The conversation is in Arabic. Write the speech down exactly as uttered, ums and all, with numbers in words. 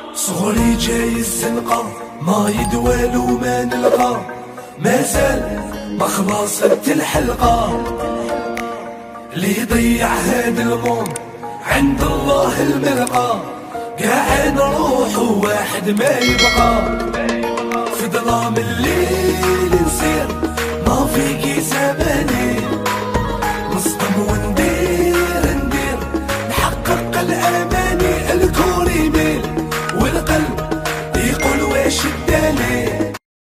صغري جاي الزنقة ما يدوالو ما نلقى، مازال ما خلصت الحلقة. اللي يضيع هاد الموند عند الله الملقى، قاع نروح وواحد ما يبقى. في ظلام الليل نسير ما فيكي زماني، نصدم وندير